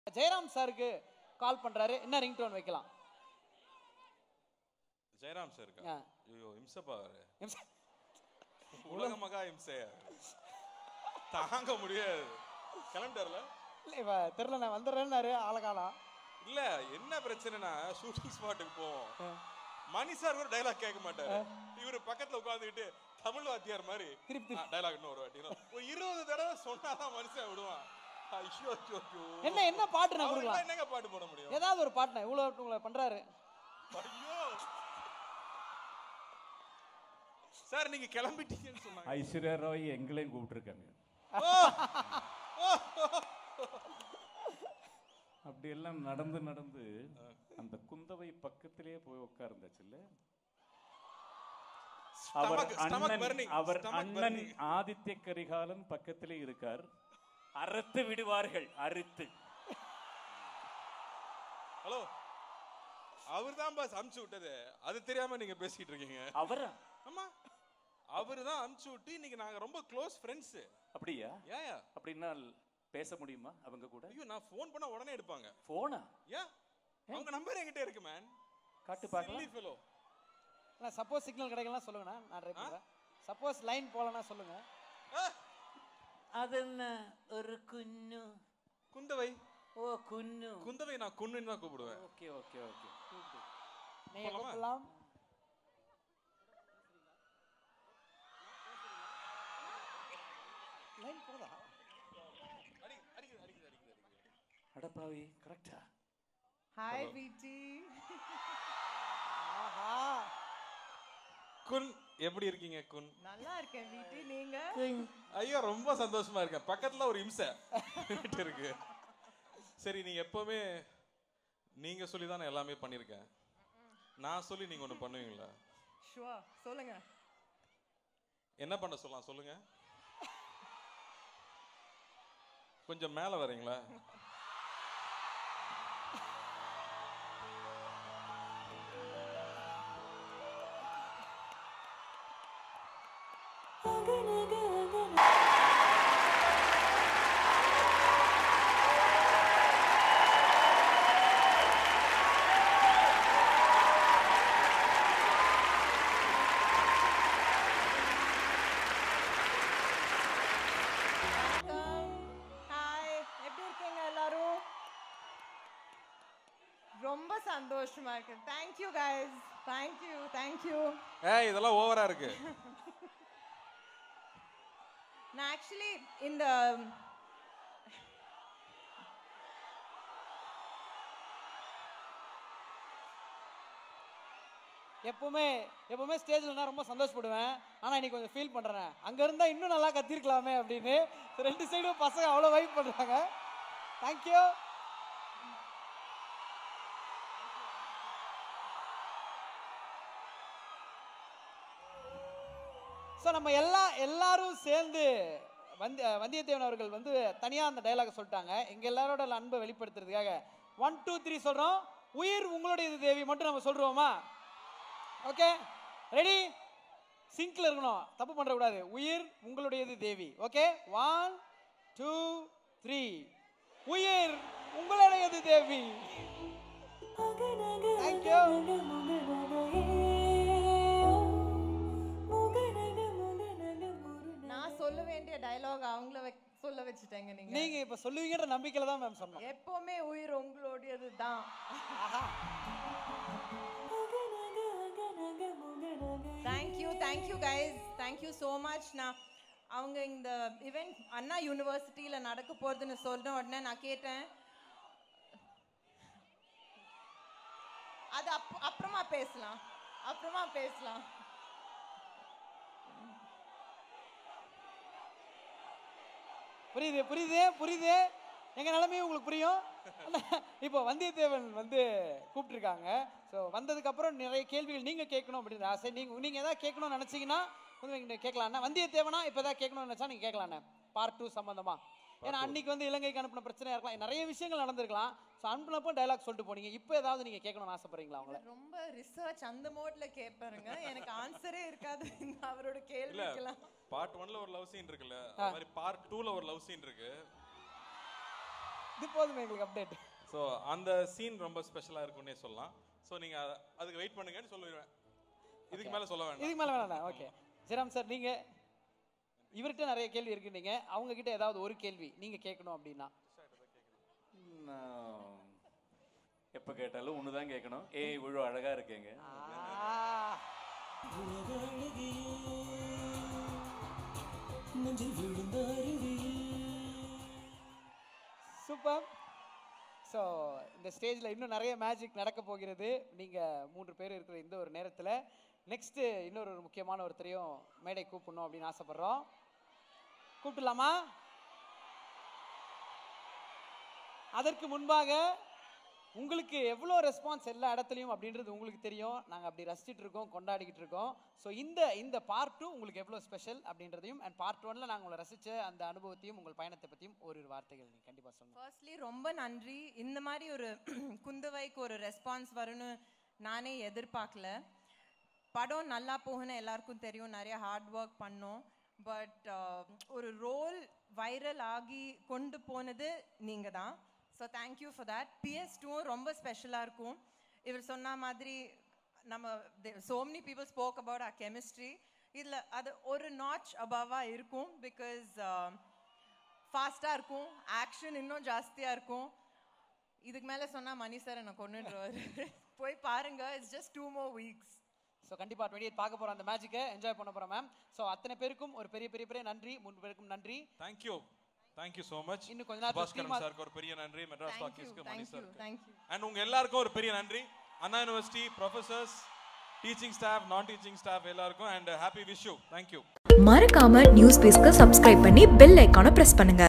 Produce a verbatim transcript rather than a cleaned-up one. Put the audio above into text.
ஜெயராம் சாருக்கு கால் பண்றாரு. என்ன ரிங் டோன் வைக்கலாம்? ஜெயராம் சாருக்கா? ஐயோ இம்சப்பா அவரு. இம்ச உலக மகா இம்சையா தாங்க முடியாது. கிளம்பிட்டார்ல? இல்ல இவ தெரியல, நான் வந்துடுறேன்னாரு ஆளகாலம். இல்ல என்ன பிரச்சனைனா ஷூட்டிங் ஸ்பாட்டுக்கு போவோம். மணி சார் ஒரு டைலாக் கேட்க மாட்டாரு. இவரு பக்கத்துல உட்கார்ந்துட்டு தமிழ் வாத்தியார் மாதிரி டைலாக் இன்னும் ஒரு வாட்டி ஒரு இருபது தடவை சொன்னாதான் மனுஷன் விடுவான். ஐயோ ஐயோ என்ன என்ன பாட்டு நான் கொடுக்கலாம்? என்னங்க பாட்டு போட முடியும்? ஏதாவது ஒரு பாட்டு இவ்வளவு உங்களை பண்றாரு. ஐயோ சார் நீங்க கிளம்பிட்டீங்கன்னு சொன்னாங்க. ஐஸ்வர்யா ராய் எங்களையும் கூப்பிட்டுருக்காங்க. அப்படி எல்லாம் நடந்து நடந்து அந்த குந்தவை பக்கத்திலேயே போய் உட்கார்ந்தாச்சுல்ல. அவர் அண்ணன் அவர் அண்ணன் ஆதித்ய கரிகாலன் பக்கத்திலே இருக்கார். அறுத்து விடுவார்கள், அறுத்து. ஹலோ, அவர் தான் பாஸ் அனுப்பிச்சு விட்டது. அது தெரியாம நீங்க பேசிட்டு இருக்கீங்க. அவரா? ஆமா, அவரு தான் அனுப்பிச்சு விட்டு இன்னைக்கு நாங்க ரொம்ப க்ளோஸ் ஃப்ரெண்ட்ஸ். அப்படியா? ஏயா அப்படின்னா பேச முடியுமா அவங்க கூட? ஐயோ நான் ஃபோன் பண்ணா உடனே எடுப்பாங்க. போனா? ஏ அவங்க நம்பர் என்கிட்ட இருக்கு மேன். காட்டு பார்க்கலாம். Silly fellow. நான் சப்போஸ் சிக்னல் கிடைக்கலாம் சொல்லுங்க, நான் ட்ரை பண்றேன். சப்போஸ் லைன் போலனா சொல்லுங்க. அதென்ன ஒரு குன்னு குந்தவை? ஓ குன்னு. குந்தவை நான் குன்னுன்னு தான் கூப்பிடுவேன். Okay okay okay. நீங்க கூப்பிடலாம். லைன் போதா? அடி அடி அடி அடி அடி. அடப்பாவி கரெக்ட்டா? ஹாய் வீட்டி. ஆஹா. குன் எப்படி இருக்கீங்க குன்? நல்லா இருக்கேன் வீட்டி, நீங்க? ஐயோ ரொம்ப சந்தோஷமா இருக்கேன். பக்கத்துல ஒரு இம்சை இருக்கு. சரி நீங்க எப்பவுமே நீங்க சொல்லி தானே எல்லாமே பண்ணிருக்கேன். நான் சொல்லி நீங்க ஒண்ணு பண்ணுவீங்களா? ஷூர், சொல்லுங்க. என்ன பண்ண சொல்லலாம் சொல்லுங்க. கொஞ்சம் மேல வரீங்களா? ரொம்ப சந்தோஷமா இருக்கு. Thank you guys. Thank you. Thank you. ஏய் இதெல்லாம் ஓவரா இருக்கு. நான் actually இந்த எப்பவுமே எப்பவுமே ஸ்டேஜ்ல நான் ரொம்ப சந்தோஷப்படுவேன். ஆனா இன்னைக்கு கொஞ்சம் ஃபீல் பண்றேன். அங்க இருந்தா இன்னும் நல்லா கத்திருக்கலாமே அப்படின்னு. ரெண்டு சைடும் பசங்க அவ்வளவு வைப் பண்றாங்க. Thank you. ஸோ நம்ம எல்லா எல்லாரும் சேர்ந்து வந்தி வந்தியத்தேவன் அவர்கள் வந்து தனியாக அந்த டைலாக சொல்லிட்டாங்க. எங்கள் எல்லாரோட அன்பை வெளிப்படுத்துறதுக்காக ஒன் டூ த்ரீ சொல்கிறோம். உயிர் உங்களுடையது தேவி மட்டும் நம்ம சொல்கிறோமா? Okay ready? சிங்கில் இருக்கணும், தப்பு பண்ணுறக்கூடாது. உயிர் உங்களுடையது Devi. Okay one two three. உயிர் உங்களுடையது தேவி. தேங்க்யூ. சொல்ல வேண்டிய டயலாக் அவங்கள சொல்ல வச்சிட்டீங்க நீங்க. நீங்க இப்ப சொல்லுவீங்கன்ற நம்பிக்கையில தான் மேம் சொன்னோம். எப்பவுமே உயிர் உங்களுடையது தான். Thank you, thank you guys, thank you so much. நான் அவங்க இந்த ஈவென்ட் அண்ணா யூனிவர்சிட்டியில நடக்க போறதுன்னு சொன்ன உடனே நான் கேட்டேன், அது அப்புறமா பேசலாம் அப்புறமா பேசலாம் புரியுது புரியுது புரியுது எங்க நிலைமையும் உங்களுக்கு புரியும். இப்போ வந்தியத்தேவன் வந்து கூப்பிட்டுருக்காங்க. ஸோ வந்ததுக்கு அப்புறம் நிறைய கேள்விகள் நீங்க கேட்கணும் அப்படின்ற ஆசை. நீங்க நீங்க ஏதாவது கேட்கணும்னு நினைச்சீங்கன்னா கொஞ்சம் கேட்கலாண்ணா. வந்தியத்தேவனா இப்போ ஏதாவது கேட்கணும்னு நினைச்சா நீங்க கேட்கலாண்ணே. பார்ட் டூ சம்பந்தமா. ஏன்னா அன்னைக்கு வந்து இலங்கைக்கு அனுப்பின பிரச்சனையா இருக்கலாம், நிறைய விஷயங்கள் நடந்திருக்கலாம். ஸோ அனுப்பினப்போ டைலாக் சொல்லிட்டு போனீங்க. இப்போ ஏதாவது நீங்க கேட்கணும்னு ஆசைப்படுறீங்களா? அவங்கள ரொம்ப ரிசர்ச் அந்த மோட்ல கேட்பாருங்க. எனக்கு ஆன்சரே இருக்காது அவரோட கேள்விக்கெல்லாம். பார்ட் ஒன்ல ஒரு லவ் சீன் இருக்குல்ல, அது மாதிரி பார்ட் டூல ஒரு லவ் சீன் இருக்கு. இது போதும் எங்களுக்கு அப்டேட். ஸோ அந்த சீன் ரொம்ப ஸ்பெஷலாக இருக்குன்னே சொல்லலாம். ஸோ நீங்கள் அதுக்கு வெயிட் பண்ணுங்கன்னு சொல்லிடுவேன். இதுக்கு மேலே சொல்ல வேண்டாம். இதுக்கு மேலே வேணாம். ஓகே ஜெராம் சார், நீங்கள் இவர்கிட்ட நிறைய கேள்வி இருக்கு, நீங்க அவங்க கிட்ட ஏதாவது ஒரு கேள்வி நீங்க கேட்கணும் அப்படின்னா எப்ப கேட்டாலும் ஒண்ணுதான் கேட்கணும். ஏய் இவ்வளவு அழகா இருக்கீங்க. சூப்பர். ஸோ இந்த ஸ்டேஜில் இன்னும் நிறைய மேஜிக் நடக்க போகிறது நீங்கள் மூன்று பேர் இருக்கிற இந்த ஒரு நேரத்தில். நெக்ஸ்ட்டு இன்னொரு ஒரு முக்கியமான ஒருத்தரையும் மேடை கூப்பிடணும் அப்படின்னு ஆசைப்பட்றோம். கூப்பிடலாமா? அதற்கு முன்பாக உங்களுக்கு எவ்வளோ ரெஸ்பான்ஸ் எல்லா இடத்துலையும் அப்படின்றது உங்களுக்கு தெரியும். நாங்கள் அப்படி ரசிச்சுட்டு இருக்கோம், கொண்டாடிக்கிட்டு இருக்கோம். ஸோ இந்த இந்த பார்ட் டூ உங்களுக்கு எவ்வளோ ஸ்பெஷல் அப்படின்றதையும் அண்ட் பார்ட் ஒன்ல நாங்கள் உங்களை ரசித்த அந்த அனுபவத்தையும் உங்கள் பயணத்தை பற்றியும் ஒரு ஒரு வார்த்தைகள் நீங்கள் கண்டிப்பாக சொல்லுங்கள். ஃபர்ஸ்ட்லி ரொம்ப நன்றி. இந்த மாதிரி ஒரு குந்தவைக்கு ஒரு ரெஸ்பான்ஸ் வரும்னு நானே எதிர்பார்க்கல. படம் நல்லா போகுன்னு எல்லாருக்கும் தெரியும், நிறைய ஹார்ட் ஒர்க் பண்ணோம். பட் ஒரு ரோல் வைரல் ஆகி கொண்டு போனது நீங்கள் தான். So thank you for that. P S டூவும் ரொம்ப ஸ்பெஷலாக இருக்கும். இவர் சொன்ன மாதிரி நம்ம so many people spoke about our chemistry. இதில் அது ஒரு நாட்ச் அபவாக இருக்கும். பிகாஸ் ஃபாஸ்ட்டாக இருக்கும், ஆக்ஷன் இன்னும் ஜாஸ்தியாக இருக்கும். இதுக்கு மேலே சொன்னால் மணி சார் என்னை கொண்டுடுவார். போய் பாருங்க, it's just two more weeks. So கண்டிப்பாக டுவெண்ட்டி எயிட் பார்க்க போகிறோம், அந்த மேஜிக்கை என்ஜாய் பண்ண போகிறோம் மேம். ஸோ அத்தனை பேருக்கும் ஒரு பெரிய பெரிய பெரிய நன்றி, மூணு பேருக்கும் நன்றி. Thank you thank you so much. இன்னும் கொஞ்ச நேரம் பாஸ்கரன் சாருக்கு ஒரு பெரிய நன்றி, மெட்ராஸ் டாக்கீஸ்க்கு மணி சாருக்கு, தேங்க்யூ. அண்ட் உங்க எல்லாருக்கும் ஒரு பெரிய நன்றி, Anna university professors, teaching staff, நான் டீச்சிங் ஸ்டாஃப் எல்லாருக்கும், and happy wish you. Thank you. மறக்காம நியூஸ் பேஸ்க்கு சப்ஸ்கிரைப் பண்ணி பெல் ஐகானை பிரஸ் பண்ணுங்க.